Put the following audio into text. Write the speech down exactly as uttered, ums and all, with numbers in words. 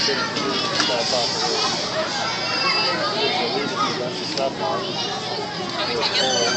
didn't do stuff off of it. So we just left the stuff off. It was full.